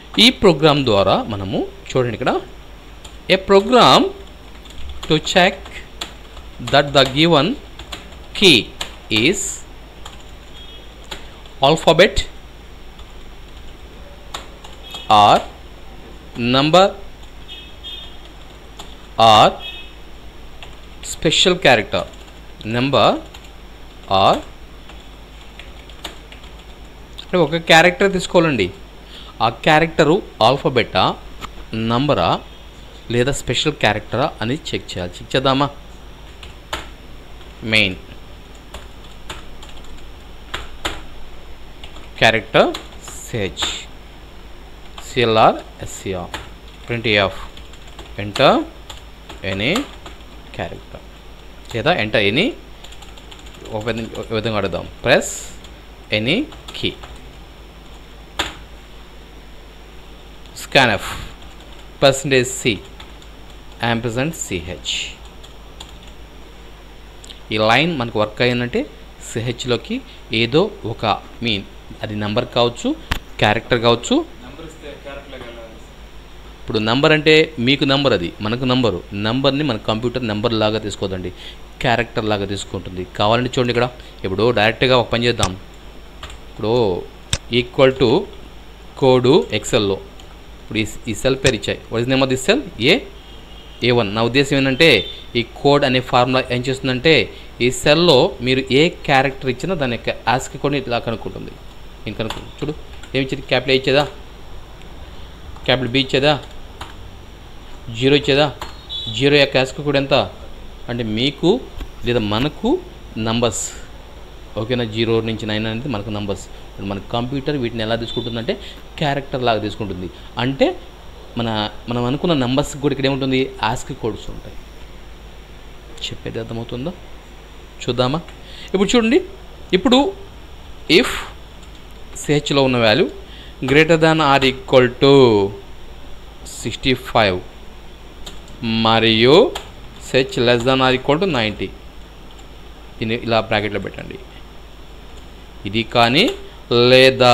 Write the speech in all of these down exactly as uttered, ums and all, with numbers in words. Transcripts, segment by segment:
ఈ ప్రోగ్రామ్ ద్వారా మనము చూడండి ఇక్కడ a program to check that the given key is alphabet or number or special character number or అంటే ఒక క్యారెక్టర్ తీసుకోవాలండి. ఆ క్యారెక్టరు ఆల్ఫాబెటా, నంబరా లేదా స్పెషల్ క్యారెక్టరా అని చెక్ చేయాలి. చెక్ చేద్దామా? Main character search CLR SCR print F enter any character లేదా enter any ఒక విధంగా అడుగుదాం. Press any key. scanf percentage c ampersand ch. ఈ లైన్ మనకు వర్క్ అయ్యిందంటే సిహెచ్లోకి ఏదో ఒక మీన్ అది నెంబర్ కావచ్చు, క్యారెక్టర్ కావచ్చు. ఇప్పుడు నెంబర్ అంటే మీకు నెంబర్, అది మనకు నెంబరు. నెంబర్ని మన కంప్యూటర్ నెంబర్ లాగా తీసుకోదండి, క్యారెక్టర్ లాగా తీసుకుంటుంది. కావాలంటే చూడండి ఇక్కడ. ఇప్పుడు డైరెక్ట్గా ఒక పని చేద్దాం. ఇప్పుడు ఈక్వల్ టు కోడు ఎక్సెల్లో ఇప్పుడు ఈ సెల్ పేరు ఇచ్చాయి. What is name of this cell? A A one. నా ఉద్దేశం ఏంటంటే ఈ కోడ్ అనే ఫార్ములా ఏం చేస్తుందంటే ఈ సెల్లో మీరు ఏ క్యారెక్టర్ ఇచ్చినా దాని యొక్క ఆస్క్ కోడ్ని ఇలా కనుక్కుంటుంది. నేను కనుక్కుంటు చూడు ఏమి ఇచ్చేది? క్యాపిటల్ ఏ ఇచ్చేదా, క్యాపిటల్ బి ఇచ్చేదా, జీరో ఇచ్చేదా? జీరో యొక్క ఆస్క్ కోడ్ ఎంత అంటే మీకు లేదా మనకు నంబర్స్. ఓకేనా? జీరో నుంచి నైన్ అనేది మనకు నంబర్స్. మన కంప్యూటర్ వీటిని ఎలా తీసుకుంటుందంటే క్యారెక్టర్ లాగా తీసుకుంటుంది. అంటే మన మనం అనుకున్న నెంబర్స్ కూడా ఇక్కడ ఏముంటుంది? ఆస్క్ కోడ్స్ ఉంటాయి. చెప్పేది అర్థమవుతుందా? చూద్దామా? ఇప్పుడు చూడండి. ఇప్పుడు ఇఫ్ సిహెచ్లో ఉన్న value greater than or equal to sixty five మరియు C H less than or equal to ninety, దీన్ని ఇలా బ్రాకెట్లో పెట్టండి. ఇది కానీ లేదా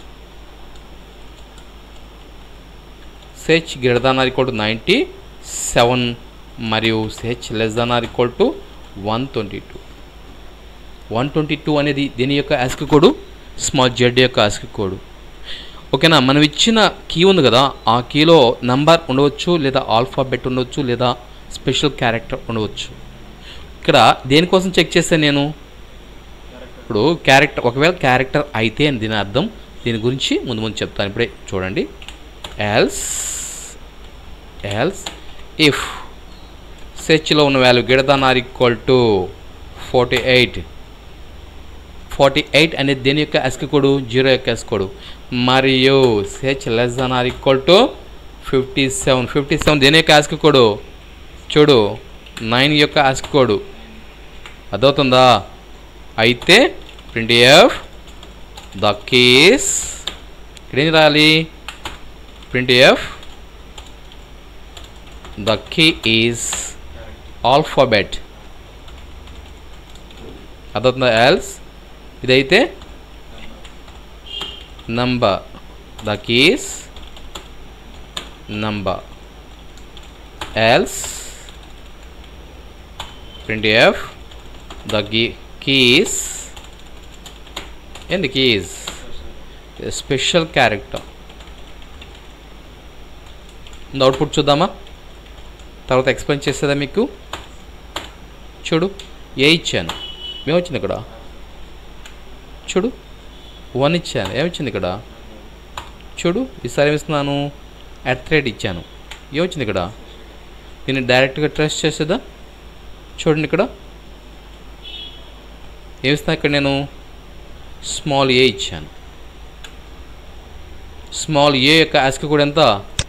ch greater than or equal to ninety seven మరియు ch less than or equal to one twenty two. One twenty two అనేది దీని యొక్క ఆస్క్ కోడ్, స్మాల్ జెడ్ యొక్క ఆస్క్ కోడ్. ఓకేనా? మనం ఇచ్చిన కీ ఉంది కదా, ఆ కీలో నంబర్ ఉండవచ్చు లేదా ఆల్ఫాబెట్ ఉండవచ్చు లేదా స్పెషల్ క్యారెక్టర్ ఉండవచ్చు. ఇక్కడ దేనికోసం చెక్ చేస్తాను నేను? ఇప్పుడు క్యారెక్టర్, ఒకవేళ క్యారెక్టర్ అయితే అని దీని అర్థం. దీని గురించి ముందు ముందు చెప్తాను. ఇప్పుడే చూడండి. ఎల్స్ ఎల్స్ ఇఫ్ సెర్చ్లో ఉన్న value greater than or equal to forty eight forty eight అనేది దేని యొక్క ఆస్క్ కోడ్? జీరో యొక్క ఆస్క్ కోడ్. మరియు search less than or equal to fifty seven fifty seven దేని యొక్క ఆస్క్ కోడ్? చూడు, నైన్ యొక్క ఆస్క్ కోడ్. అర్థమవుతుందా? అయితే ప్రింట్ ఎఫ్ ద కీస్ ఇక్కడేం రాయాలి? Print F the key is alphabet. అదవుతుందా? ఎల్స్ ఇదైతే number, the keys number. Else print F the key keys and the keys a special character. Output చూద్దామా? తర్వాత explain చేసేదా మీకు? చూడు, ఏ ఇచ్చాను, ఏమొచ్చింది ఇక్కడ? చూడు, వన్ ఇచ్చాను, ఏమొచ్చింది ఇక్కడ? చూడు, ఈసారి ఏమిస్తున్నాను? అట్ రేట్ ఇచ్చాను, ఏమొచ్చింది ఇక్కడ? దీన్ని డైరెక్ట్గా ట్రేస్ చేసేదా? చూడండి ఇక్కడ ఏమిస్తున్నా? ఇక్కడ నేను స్మాల్ ఏ ఇచ్చాను. స్మాల్ ఏ యొక్క ఆస్క్ కోడ్ ఎంత?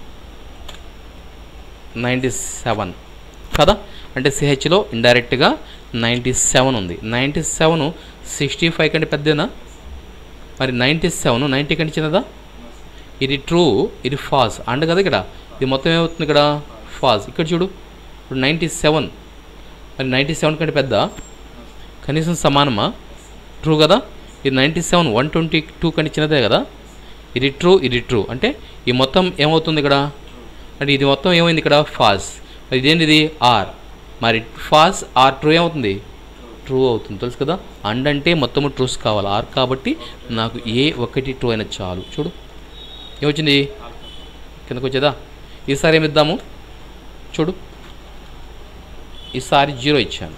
నైంటీ సెవెన్ కదా. అంటే సిహెచ్లో ఇండైరెక్ట్గా నైంటీ సెవెన్ ఉంది. నైంటీ సెవెన్ సిక్స్టీ ఫైవ్ కంటే పెద్దనా? మరి నైంటీ సెవెన్ నైంటీ కంటే చిన్నదా? ఇది ట్రూ, ఇది ఫాల్స్ అండ్ కదా. ఇక్కడ ఇది మొత్తం ఏమవుతుంది? ఇక్కడ ఫాల్స్. ఇక్కడ చూడు, ఇప్పుడు నైంటీ సెవెన్ మరి నైంటీ సెవెన్ కంటే పెద్ద, కనీసం సమానమా? ట్రూ కదా. ఇది ninety seven one twenty two కంటే చిన్నదే కదా. ఇది ట్రూ ఇది ట్రూ అంటే ఈ మొత్తం ఏమవుతుంది ఇక్కడ అంటే ఇది మొత్తం ఏమైంది ఇక్కడ ఫాల్స్. మరి ఇదేంటిది ఆర్. మరి ఫాల్స్ ఆర్ ట్రూ ఏమవుతుంది ట్రూ అవుతుంది తెలుసు కదా. అండ్ అంటే మొత్తము ట్రూస్ కావాలి ఆర్ కాబట్టి నాకు ఏ ఒకటి ట్రూ అయినా చాలు. చూడు ఏమొచ్చింది కిందకు వచ్చేదా. ఈసారి ఏమి ఇద్దాము చూడు ఈసారి జీరో ఇచ్చాను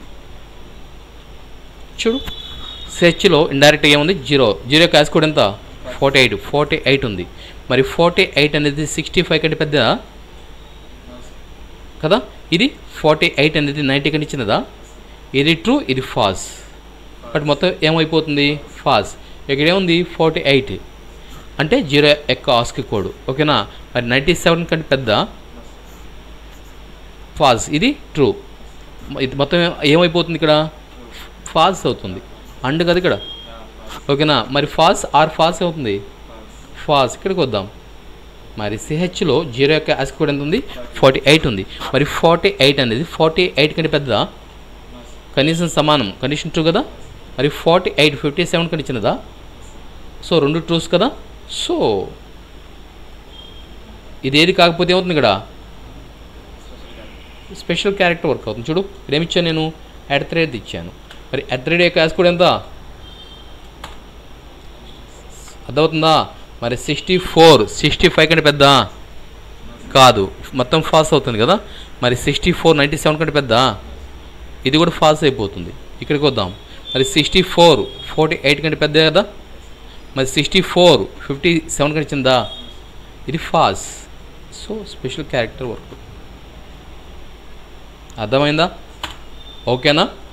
చూడు. సెర్చ్లో ఇండైరెక్ట్గా ఏముంది జీరో. జీరో క్యాష్ కోడ్ ఎంత ఫార్టీ ఎయిట్ ఫార్టీ ఎయిట్ ఉంది. మరి ఫార్టీ ఎయిట్ అనేది సిక్స్టీ ఫైవ్ కంటే పెద్ద కదా. ఇది ఫార్టీ ఎయిట్ అనేది నైంటీ కంటే ఇచ్చినదా. ఇది ట్రూ ఇది ఫాల్స్. బట్ మొత్తం ఏమైపోతుంది ఫాల్స్. ఇక్కడ ఏముంది ఫార్టీ ఎయిట్ అంటే జీరో యొక్క ఆస్కి కోడ్ ఓకేనా. మరి నైంటీ సెవెన్ కంటే పెద్ద ఫాల్స్ ఇది ట్రూ. ఇది మొత్తం ఏమైపోతుంది ఇక్కడ ఫాల్స్ అవుతుంది అండ్ కదా ఇక్కడ ఓకేనా. మరి ఫాల్స్ ఆర్ ఫాల్స్ అవుతుంది ఫాల్స్. ఇక్కడికి వద్దాం. మరి సిహెచ్లో జీరో యొక్క ఆస్కి కోడ్ ఎంత ఉంది ఫార్టీ ఎయిట్ ఉంది. మరి ఫార్టీ ఎయిట్ అనేది ఫార్టీ ఎయిట్ కంటే పెద్ద కనీసం సమానం కండిషన్ ట్రూ కదా. మరి ఫార్టీ ఎయిట్ ఫిఫ్టీ సెవెన్ కంటే ఇచ్చినదా. సో రెండు ట్రూస్ కదా. సో ఇది ఏది కాకపోతే ఏమవుతుంది ఇక్కడ స్పెషల్ క్యారెక్టర్ వర్క్ అవుతుంది. చూడు ఇక్కడ ఏమి ఇచ్చాను నేను అట్ ద రేట్ ఇచ్చాను. మరి అట్ ద రేట్ యొక్క యాస్ కూడా ఎంత అర్థమవుతుందా. మరి సిక్స్టీ ఫోర్ సిక్స్టీ ఫైవ్ కంటే పెద్ద కాదు మొత్తం ఫాల్స్ అవుతుంది కదా. మరి సిక్స్టీ ఫోర్ నైంటీ సెవెన్ కంటే పెద్ద ఇది కూడా ఫాల్స్ అయిపోతుంది. ఇక్కడికి వద్దాం. మరి సిక్స్టీ ఫోర్ ఫార్టీ ఎయిట్ కంటే పెద్ద కదా. మరి సిక్స్టీ ఫోర్ ఫిఫ్టీ సెవెన్ కంటే చిన్నదా ఇది false. So special character work అర్థమైందా ఓకేనా.